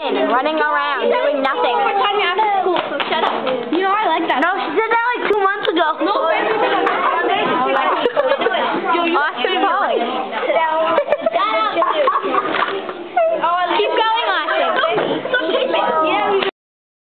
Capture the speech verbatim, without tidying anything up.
and running around doing nothing. We're talking after school, so shut up. You know I like